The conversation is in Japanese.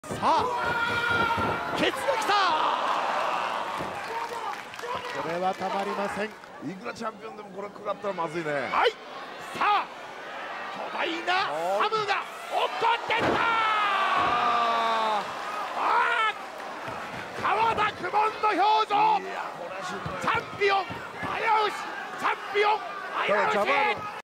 さあケツが来た。これはたまりません。 いくらチャンピオンでもこれ食らったらまずいね。 はい、さあ巨大なハムが落っこってった。川田公文の表情。チャンピオン危うし、チャンピオン危うし。